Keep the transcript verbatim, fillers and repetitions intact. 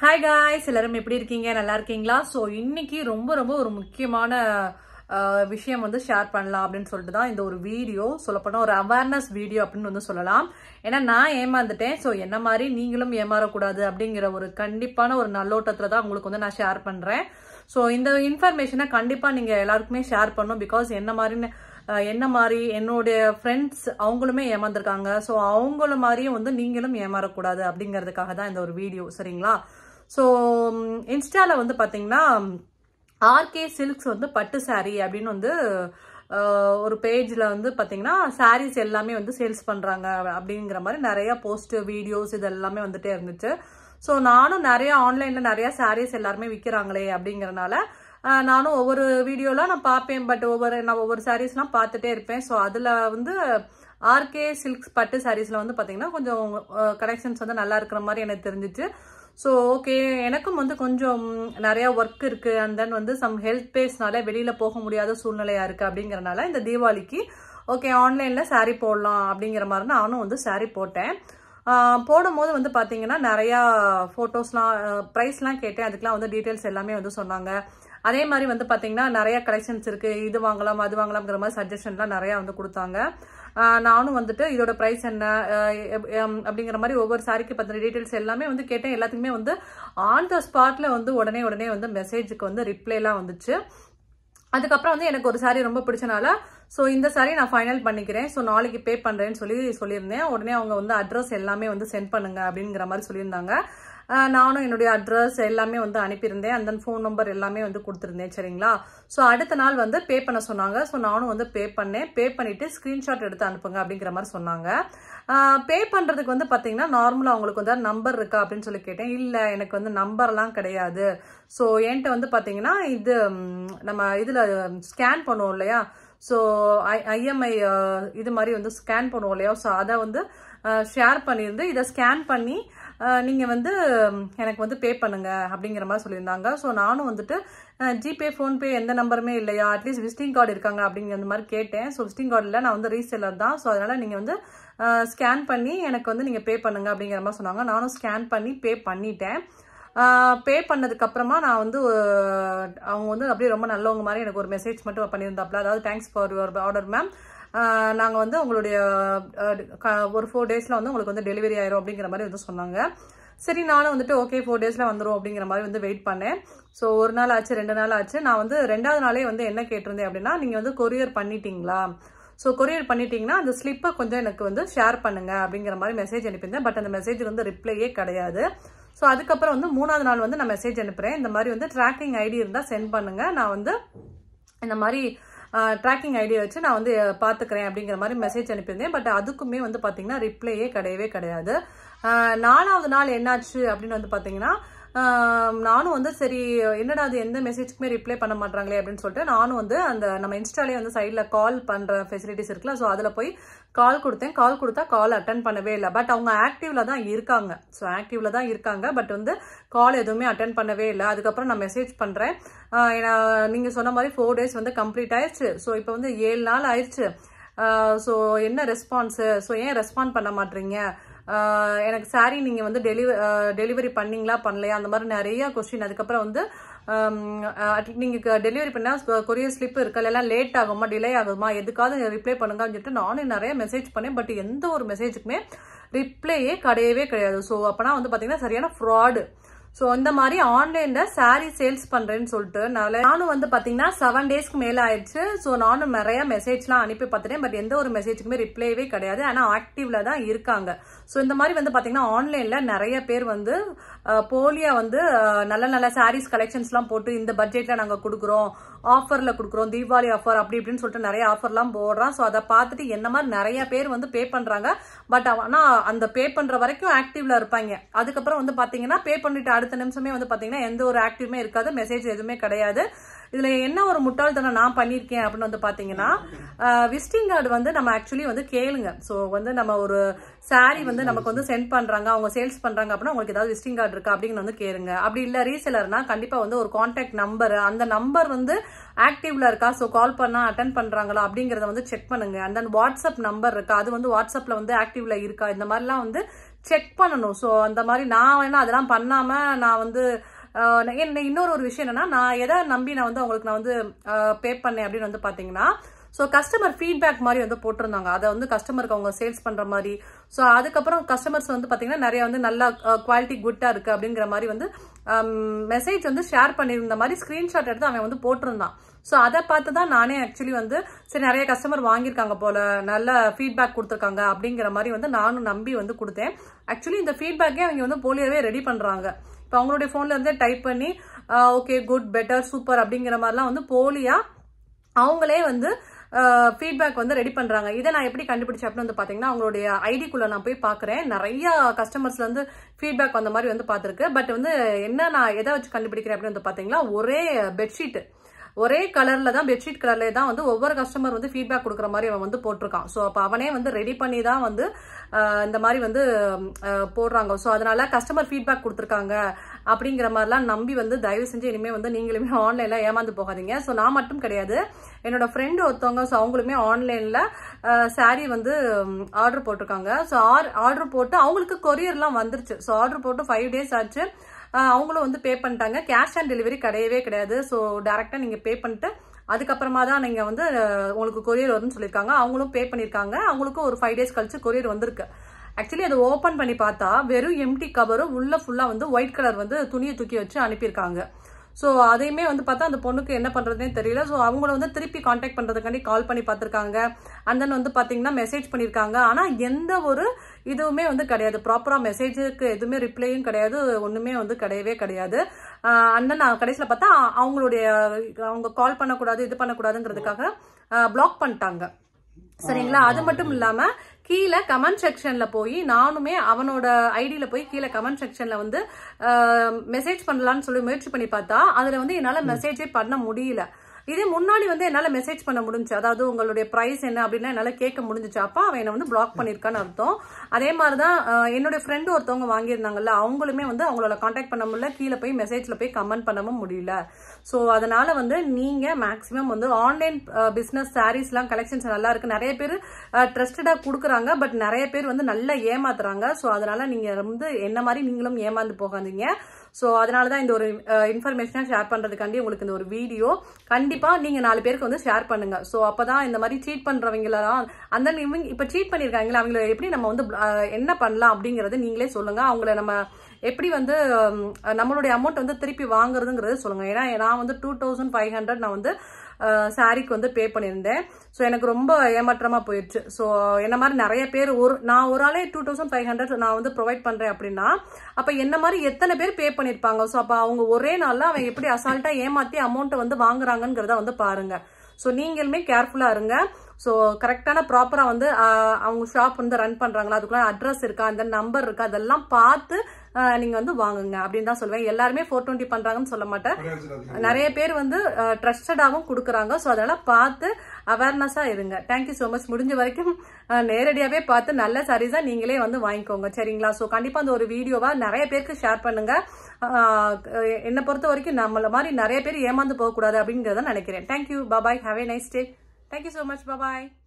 Hi guys, எல்லாரும் எப்படி இருக்கீங்க? நல்லா இருக்கீங்களா? சோ இன்னைக்கு ரொம்ப ரொம்ப ஒரு முக்கியமான விஷயம் வந்து ஷேர் பண்ணலாம் அப்படினு சொல்லிட்டு தான் இந்த ஒரு வீடியோ சொல்லப்போனா ஒரு அவேர்னஸ் வீடியோ அப்படினு வந்து சொல்லலாம். ஏன்னா நான் ஏமாந்துட்டேன். சோ என்ன மாதிரி நீங்களும் ஏமாற கூடாது அப்படிங்கற ஒரு கண்டிப்பான ஒரு நல்லோட்டத்துல தான் உங்களுக்கு வந்து நான் ஷேர் பண்றேன். சோ இந்த இன்ஃபர்மேஷனை கண்டிப்பா நீங்க எல்லாருக்குமே ஷேர் பண்ணனும். பிகாஸ் என்ன மாதிரி என்ன மாதிரி என்னோட ஃப்ரெண்ட்ஸ் அவங்களுமே ஏமாந்துருக்காங்க. சோ அவங்கள மாதிரியே வந்து நீங்களும் ஏமாற கூடாது அப்படிங்கிறதுக்காக தான் இந்த ஒரு வீடியோ. சரிங்களா? சோ இன்ஸ்டால வந்து பாத்தீங்கன்னா ஆர்கே சில்க்ஸ் வந்து பட்டு சாரி அப்படின்னு வந்து ஒரு பேஜ்ல வந்து பாத்தீங்கன்னா சாரீஸ் எல்லாமே வந்து சேல்ஸ் பண்றாங்க அப்படிங்கிற மாதிரி நிறைய போஸ்ட் வீடியோஸ் இது எல்லாமே வந்துட்டே இருந்துச்சு. ஸோ நானும் நிறைய ஆன்லைன்ல நிறைய சாரீஸ் எல்லாருமே விற்கிறாங்களே அப்படிங்கறனால நானும் ஒவ்வொரு வீடியோலாம் நான் பார்ப்பேன். பட் ஒவ்வொரு நான் ஒவ்வொரு சாரீஸ்லாம் பார்த்துட்டே இருப்பேன். ஸோ அதுல வந்து ஆர்கே சில்க்ஸ் பட்டு சாரீஸ்ல வந்து பாத்தீங்கன்னா கொஞ்சம் கலெக்ஷன்ஸ் வந்து நல்லா இருக்கிற மாதிரி எனக்கு தெரிஞ்சிச்சு. ஸோ ஓகே, எனக்கும் வந்து கொஞ்சம் நிறைய ஒர்க் இருக்கு அண்ட் தென் வந்து சம் ஹெல்த் பேஸ்னால வெளியில போக முடியாத சூழ்நிலையா இருக்கு அப்படிங்கறனால இந்த தீபாவளிக்கு ஓகே ஆன்லைன்ல சாரீ போடலாம் அப்படிங்கிற மாதிரி நானும் வந்து சாரீ போட்டேன். போடும் போது வந்து பாத்தீங்கன்னா நிறைய போட்டோஸ்லாம் பிரைஸ்லாம் கேட்டேன். அதுக்கெல்லாம் வந்து டீடைல்ஸ் எல்லாமே வந்து சொன்னாங்க. அதே மாதிரி வந்து பாத்தீங்கன்னா நிறைய கலெக்ஷன்ஸ் இருக்கு, இது வாங்கலாம் அது வாங்கலாம்ங்கிற மாதிரி சஜஷன்லாம் நிறைய வந்து கொடுத்தாங்க. நானும் வந்துட்டு இதோட பிரைஸ் என்ன அப்படிங்கிற மாதிரி ஒவ்வொரு சாரிக்கு பத்தின டீடைல்ஸ் எல்லாமே வந்து கேட்டேன். எல்லாத்துக்குமே வந்து ஆன் த ஸ்பாட்ல வந்து உடனே உடனே வந்து மெசேஜுக்கு வந்து ரிப்ளை எல்லாம் வந்துச்சு. அதுக்கப்புறம் வந்து எனக்கு ஒரு சாரி ரொம்ப பிடிச்சனால ஸோ இந்த சாரி நான் ஃபைனல் பண்ணிக்கிறேன், ஸோ நாளைக்கு பே பண்றேன்னு சொல்லி சொல்லியிருந்தேன். உடனே அவங்க வந்து அட்ரஸ் எல்லாமே வந்து சென்ட் பண்ணுங்க அப்படிங்கிற மாதிரி சொல்லியிருந்தாங்க. நானும் என்னுடைய அட்ரஸ் எல்லாமே வந்து அனுப்பியிருந்தேன். அந்த ஃபோன் நம்பர் எல்லாமே வந்து கொடுத்துருந்தேன். சரிங்களா? ஸோ அடுத்த நாள் வந்து பே பண்ண சொன்னாங்க. ஸோ நானும் வந்து பே பண்ணேன். பே பண்ணிட்டு ஸ்கிரீன்ஷாட் எடுத்து அனுப்புங்க அப்படிங்கிற மாதிரி சொன்னாங்க. பே பண்றதுக்கு வந்து பாத்தீங்கன்னா நார்மலா அவங்களுக்கு வந்து நம்பர் இருக்கா அப்படின்னு சொல்லி கேட்டேன். இல்ல எனக்கு வந்து நம்பர்லாம் கிடையாது. ஸோ என்கிட்ட வந்து பாத்தீங்கன்னா இது நம்ம இதுல ஸ்கேன் பண்ணுவோம் இல்லையா, ஸோ ஐஎம்ஐ இது மாதிரி வந்து ஸ்கேன் பண்ணுவோம் இல்லையா, ஸோ அதை வந்து ஷேர் பண்ணியிருந்து இதை ஸ்கேன் பண்ணி நீங்க வந்து எனக்கு வந்து பே பண்ணுங்க அப்படிங்கிற மாதிரி சொல்லியிருந்தாங்க. ஸோ நானும் வந்துட்டு ஜிபே ஃபோன்பே எந்த நம்பருமே இல்லையா, அட்லீஸ்ட் விசிட்டிங் கார்டு இருக்காங்க அப்படிங்கிற மாதிரி கேட்டேன். ஸோ விசிட்டிங் கார்டு இல்லை, நான் வந்து ரீசெல்லர் தான். ஸோ அதனால நீங்க வந்து ஸ்கேன் பண்ணி எனக்கு வந்து நீங்க பே பண்ணுங்க அப்படிங்கிற மாதிரி சொன்னாங்க. நானும் ஸ்கேன் பண்ணி பே பண்ணிட்டேன். பே பண்ணதுக்கு அப்புறமா நான் வந்து அவங்க வந்து அப்படியே ரொம்ப நல்லவங்க மாதிரி எனக்கு ஒரு மெசேஜ் மட்டும் பண்ணியிருந்தாப்ல. அதாவது thanks for your order ma'am, நாங்கள் வந்து உங்களுடைய ஒரு ஃபோர் டேஸில் வந்து உங்களுக்கு வந்து டெலிவரி ஆயிரும் அப்படிங்கிற மாதிரி வந்து சொன்னாங்க. சரி நானும் வந்துட்டு ஓகே ஃபோர் டேஸில் வந்துடும் அப்படிங்கிற மாதிரி வந்து வெயிட் பண்ணேன். ஸோ ஒரு நாள் ஆச்சு, ரெண்டு நாள் ஆச்சு. நான் வந்து ரெண்டாவது நாளே வந்து என்ன கேட்டிருந்தேன் அப்படின்னா, நீங்கள் வந்து கொரியர் பண்ணிட்டீங்களா, ஸோ கொரியர் பண்ணிட்டீங்கன்னா அந்த ஸ்லிப்பை கொஞ்சம் எனக்கு வந்து ஷேர் பண்ணுங்க அப்படிங்கிற மாதிரி மெசேஜ் அனுப்பியிருந்தேன். பட் அந்த மெசேஜ் வந்து ரிப்ளையே கிடையாது. ஸோ அதுக்கப்புறம் வந்து மூணாவது நாள் வந்து நான் மெசேஜ் அனுப்புறேன், இந்த மாதிரி வந்து ட்ராக்கிங் ஐடி இருந்தால் சென்ட் பண்ணுங்க, நான் வந்து இந்த மாதிரி ட்ராக்கிங் ஐடியா வச்சு நான் வந்து பார்த்துக்கிறேன் அப்படிங்கிற மாதிரி மெசேஜ் அனுப்பியிருந்தேன். பட் அதுக்குமே வந்து பார்த்தீங்கன்னா ரிப்ளையே கிடையவே கிடையாது. நாலாவது நாள் என்னாச்சு அப்படின்னு வந்து பார்த்தீங்கன்னா நானும் வந்து சரி என்னடா அது எந்த மெசேஜ்க்குமே ரிப்ளை பண்ண மாட்டாங்களே அப்படின்னு சொல்லிட்டு நானும் வந்து அந்த நம்ம இன்ஸ்டாலே வந்து சைடில் கால் பண்ணுற ஃபெசிலிட்டிஸ் இருக்குல்ல, ஸோ அதில் போய் கால் கொடுத்தேன். கால் கொடுத்தா கால் அட்டன் பண்ணவே இல்லை. பட் அவங்க ஆக்டிவ்ல தான் இருக்காங்க. ஸோ ஆக்டிவ்ல தான் இருக்காங்க பட் வந்து கால் எதுவுமே அட்டன் பண்ணவே இல்லை. அதுக்கப்புறம் நான் மெசேஜ் பண்ணுறேன், நீங்கள் சொன்ன மாதிரி ஃபோர் டேஸ் வந்து கம்ப்ளீட் ஆயிடுச்சு. ஸோ இப்போ வந்து ஏழு நாள் ஆயிடுச்சு. ஸோ என்ன ரெஸ்பான்ஸு, ஸோ ஏன் ரெஸ்பாண்ட் பண்ண மாட்டீங்க, எனக்கு சாரி நீங்கள் வந்து டெலிவரி டெலிவரி பண்ணீங்களா பண்ணலையா, அந்த மாதிரி நிறைய கொஸ்டின். அதுக்கப்புறம் வந்து நீங்கள் டெலிவரி பண்ணால் கொரியர் ஸ்லிப் இருக்கல எல்லாம் லேட் ஆகுமா டிலே ஆகுமா எதுக்காவது ரிப்ளை பண்ணுங்க அப்படின்னு சொல்லிட்டு நானும் நிறைய மெசேஜ் பண்ணேன். பட் எந்த ஒரு மெசேஜுக்குமே ரிப்ளையே கிடையவே கிடையாது. ஸோ அப்போனா வந்து பார்த்தீங்கன்னா சரியான ஃப்ராடு. ஸோ இந்த மாதிரி ஆன்லைன்ல சாரி சேல்ஸ் பண்றேன்னு சொல்லிட்டு நானும் வந்து பாத்தீங்கன்னா செவன் டேஸ்க்கு மேல ஆயிடுச்சு. ஸோ நானும் நிறைய மெசேஜ்லாம் அனுப்பி பார்த்துட்டேன். பட் எந்த ஒரு மெசேஜுக்குமே ரிப்ளைவே கிடையாது. ஆனா ஆக்டிவ்ல தான் இருக்காங்க. ஸோ இந்த மாதிரி வந்து பாத்தீங்கன்னா ஆன்லைன்ல நிறைய பேர் வந்து போலியா வந்து நல்ல நல்ல சாரீஸ் கலெக்ஷன்ஸ் எல்லாம் போட்டு இந்த பட்ஜெட்ல நாங்க கொடுக்குறோம், ஆஃபர்ல கொடுக்குறோம், தீபாவளி ஆஃபர் அப்படி இப்படின்னு சொல்லிட்டு நிறைய ஆஃபர்லாம் போடுறான். ஸோ அதை பார்த்துட்டு என்ன மாதிரி நிறைய பேர் வந்து பே பண்றாங்க. பட் ஆனா அந்த பே பண்ற வரைக்கும் ஆக்டிவ்ல இருப்பாங்க. அதுக்கப்புறம் வந்து பாத்தீங்கன்னா பே பண்ணிட்டு அடுத்த நிமிஷமே வந்து பாத்தீங்கன்னா எந்த ஒரு ஆக்டிவ்மே இருக்காது, மெசேஜ் எதுவுமே கிடையாது. இதுல என்ன ஒரு முட்டாள்தனம் நான் பண்ணிருக்கேன் அப்படின்னு வந்து பாத்தீங்கன்னா விசிட்டிங் கார்டு வந்து நம்ம ஆக்சுவலி வந்து கேளுங்க. ஸோ வந்து நம்ம ஒரு சாரி வந்து நமக்கு வந்து சென்ட் பண்றாங்க, அவங்க சேல்ஸ் பண்றாங்க அப்படின்னா உங்களுக்கு ஏதாவது விசிட்டிங் கார்டு இருக்கா அப்படின்னு வந்து கேளுங்க. அப்படி இல்ல ரீசெலர்னா கண்டிப்பா வந்து ஒரு கான்டாக்ட் நம்பர், அந்த நம்பர் வந்து ஆக்டிவ்ல இருக்கா, ஸோ கால் பண்ணா அட்டன் பண்றாங்களா அப்படிங்கறத வந்து செக் பண்ணுங்க. அந்த வாட்ஸ்அப் நம்பர் இருக்கா, அது வந்து வாட்ஸ்அப்ல வந்து ஆக்டிவ்ல இருக்கா, இந்த மாதிரிலாம் வந்து செக் பண்ணணும். ஸோ அந்த மாதிரி நான் வேணா அதெல்லாம் பண்ணாம நான் வந்து என்ன இன்னொரு ஒரு விஷயம் என்னன்னா, நான் எதை நம்பி நான் வந்து அவங்களுக்கு நான் வந்து பே பண்ணேன் அப்படின்னு வந்து பாத்தீங்கன்னா, ஸோ கஸ்டமர் ஃபீட்பேக் மாதிரி வந்து போட்டிருந்தாங்க. அதை வந்து கஸ்டமருக்கு அவங்க சேல்ஸ் பண்ற மாதிரி. ஸோ அதுக்கப்புறம் கஸ்டமர்ஸ் வந்து பாத்தீங்கன்னா நிறைய வந்து நல்லா குவாலிட்டி குட்டா இருக்கு அப்படிங்கிற மாதிரி வந்து மெசேஜ் வந்து ஷேர் பண்ணியிருந்த மாதிரி ஸ்கிரீன்ஷாட் எடுத்து அவன் வந்து போட்டிருந்தான். ஸோ அதை பார்த்து தான் நானே ஆக்சுவலி வந்து சரி நிறைய கஸ்டமர் வாங்கியிருக்காங்க போல, நல்ல ஃபீட்பேக் கொடுத்துருக்காங்க அப்படிங்கிற மாதிரி வந்து நானும் நம்பி வந்து கொடுத்தேன். ஆக்சுவலி இந்த ஃபீட்பேக்கே அவங்க வந்து போலியாவே ரெடி பண்றாங்க. இப்போ அவங்களுடைய போன்ல இருந்தே டைப் பண்ணி ஓகே குட் பெட்டர் சூப்பர் அப்படிங்கிற மாதிரிலாம் வந்து போலியா அவங்களே வந்து ஃபீட்பேக் வந்து ரெடி பண்றாங்க. இதை நான் எப்படி கண்டுபிடிச்சேன் அப்படின்னு வந்து பாத்தீங்கன்னா, அவங்களுடைய ஐடிக்குள்ள நான் போய் பாக்குறேன். நிறைய கஸ்டமர்ஸ்ல இருந்து ஃபீட்பேக் வந்த மாதிரி வந்து பாத்திருக்கு. பட் வந்து என்ன நான் எதை வச்சு கண்டுபிடிக்கிறேன் அப்படின்னு வந்து பாத்தீங்கன்னா, ஒரே பெட்ஷீட் ஒரே கலர்ல தான் பெட்ஷீட் கலர்ல தான் வந்து ஒவ்வொரு கஸ்டமர் வந்து ஃபீட்பேக் கொடுக்குற மாதிரி அவன் வந்து போட்டிருக்கான். ஸோ அப்போ அவனே வந்து ரெடி பண்ணி தான் வந்து இந்த மாதிரி வந்து போடுறாங்க. ஸோ அதனால கஸ்டமர் ஃபீட்பேக் கொடுத்துருக்காங்க அப்படிங்கிற மாதிரிலாம் நம்பி வந்து தயவு செஞ்சு இனிமேல் வந்து நீங்களுமே ஆன்லைன்ல ஏமாந்து போகாதீங்க. ஸோ நான் மட்டும் கிடையாது, என்னோட ஃப்ரெண்டு ஒருத்தவங்க ஸோ அவங்களுமே ஆன்லைன்ல சாரீ வந்து ஆர்டர் போட்டிருக்காங்க. ஸோ ஆர்டர் போட்டு அவங்களுக்கு கொரியர்லாம் வந்துருச்சு. ஸோ ஆர்டர் போட்டு ஃபைவ் டேஸ் ஆச்சு. அவங்களும் வந்து பே பண்ணிட்டாங்க. கேஷ் ஆன் டெலிவரி கிடையவே கிடையாது. ஸோ டைரக்டா நீங்க பே பண்ணிட்டு அதுக்கப்புறமா தான் நீங்க வந்து உங்களுக்கு கொரியர் வரும்னு சொல்லியிருக்காங்க. அவங்களும் பே பண்ணியிருக்காங்க. அவங்களுக்கும் ஒரு ஃபைவ் டேஸ் கழிச்சு கொரியர் வந்திருக்கு. ஆக்சுவலி அதை ஓபன் பண்ணி பார்த்தா வெறும் எம்டி கவரும் உள்ள ஃபுல்லா வந்து ஒயிட் கலர் வந்து துணியை தூக்கி வச்சு அனுப்பியிருக்காங்க. ஸோ அதையுமே வந்து பார்த்தா அந்த பொண்ணுக்கு என்ன பண்றதுனே தெரியல. ஸோ அவங்கள வந்து திருப்பி கான்டாக்ட் பண்றதுக்காண்டி கால் பண்ணி பார்த்திருக்காங்க. அண்ட் தென் வந்து பாத்தீங்கன்னா மெசேஜ் பண்ணியிருக்காங்க. ஆனா எந்த ஒரு இதுவுமே வந்து கிடையாது. ப்ராப்பரா மெசேஜுக்கு எதுவுமே ரிப்ளையும் கிடையாது, ஒண்ணுமே வந்து கிடையவே கிடையாது. அண்ட் தென் கடைசியில பார்த்தா அவங்களுடைய அவங்க கால் பண்ணக்கூடாது இது பண்ணக்கூடாதுங்கிறதுக்காக பிளாக் பண்ணிட்டாங்க. சரிங்களா? அது மட்டும் இல்லாம கீழே கமெண்ட் செக்ஷன்ல போய் நானுமே அவனோட ஐடியில போய் கீழே கமெண்ட் செக்ஷன்ல வந்து மெசேஜ் பண்ணலாம்னு சொல்லி முயற்சி பண்ணி பார்த்தா அதுல வந்து என்னால மெசேஜே பண்ண முடியல. இதே முன்னாடி வந்து என்னால மெசேஜ் பண்ண முடிஞ்சு, அதாவது உங்களுடைய பிரைஸ் என்ன அப்படின்னா என்னால கேட்க முடிஞ்சிச்சு. அப்ப அவன் என்ன வந்து பிளாக் பண்ணிருக்கான்னு அர்த்தம். அதே மாதிரிதான் என்னுடைய ஃப்ரெண்டு ஒருத்தவங்க வாங்கியிருந்தாங்கல்ல, அவங்களுமே வந்து அவங்களோட கான்டாக்ட் பண்ண முடியல, கீழே போய் மெசேஜ்ல போய் கமெண்ட் பண்ணவும் முடியல. ஸோ அதனால வந்து நீங்க மேக்சிமம் வந்து ஆன்லைன் பிசினஸ் சாரீஸ் எல்லாம் கலெக்ஷன்ஸ் நல்லா இருக்கு, நிறைய பேர் ட்ரஸ்டடா கொடுக்குறாங்க. பட் நிறைய பேர் வந்து நல்லா ஏமாத்துறாங்க. ஸோ அதனால நீங்க வந்து என்ன மாதிரி நீங்களும் ஏமாந்து போகாதீங்க. ஸோ அதனாலதான் இந்த ஒரு இன்ஃபர்மேஷனா ஷேர் பண்றதுக்காண்டி உங்களுக்கு இந்த ஒரு வீடியோ. கண்டிப்பா நீங்க நாலு பேருக்கு வந்து ஷேர் பண்ணுங்க. ஸோ அப்பதான் இந்த மாதிரி சீட் பண்றவங்களெல்லாம் அந்த இப்ப சீட் பண்ணிருக்காங்களா அவங்கள எப்படி நம்ம வந்து என்ன பண்ணலாம் அப்படிங்கறது நீங்களே சொல்லுங்க. அவங்கள நம்ம எப்படி வந்து நம்மளுடைய அமௌண்ட் வந்து திருப்பி வாங்குறதுங்கிறது சொல்லுங்க. ஏன்னா நான் வந்து டூ தௌசண்ட் ஃபைவ் ஹண்ட்ரட் நான் வந்து சாரிக்கு வந்து பே பண்ணியிருந்தேன். ஸோ எனக்கு ரொம்ப ஏமாற்றமா போயிடுச்சு. ஸோ என்ன மாதிரி நிறைய பேர் ஒரு நான் ஒரு ஆளே டூ தௌசண்ட் ஃபைவ் ஹண்ட்ரட் நான் வந்து ப்ரொவைட் பண்றேன் அப்படின்னா அப்ப என்ன மாதிரி எத்தனை பேர் பே பண்ணிருப்பாங்க. ஸோ அப்ப அவங்க ஒரே நாள்ல அவங்க எப்படி அசால்ட்டா ஏமாத்தி அமௌண்ட் வந்து வாங்குறாங்கிறத வந்து பாருங்க. ஸோ நீங்களுமே கேர்ஃபுல்லா இருங்க. ஸோ கரெக்டான ப்ராப்பரா வந்து அவங்க ஷாப் வந்து ரன் பண்றாங்களா, அதுக்குள்ள அட்ரஸ் இருக்கா, அந்த நம்பர் இருக்கா, அதெல்லாம் பார்த்து நீங்க வந்து வாங்குங்க அப்படின்னு தான் சொல்லுவேன். எல்லாருமே ஃபோர் டுவெண்ட்டி பண்றாங்கன்னு சொல்ல மாட்டேன். நிறைய பேர் வந்து ட்ரஸ்டடாவும் கொடுக்குறாங்க. ஸோ அதெல்லாம் பார்த்து அவேர்னஸா இருங்க. Thank you so much. முடிஞ்ச வரைக்கும் நேரடியாவே பார்த்து நல்ல சாரீஸா நீங்களே வந்து வாங்கிக்கோங்க. சரிங்களா? ஸோ கண்டிப்பா அந்த ஒரு வீடியோவா நிறைய பேருக்கு ஷேர் பண்ணுங்க. என்னை பொறுத்த வரைக்கும் நம்மள மாதிரி நிறைய பேர் ஏமாந்து போகக்கூடாது அப்படிங்கிறத நினைக்கிறேன். Thank you. Bye. Have a nice day. Thank you so much. Bye bye.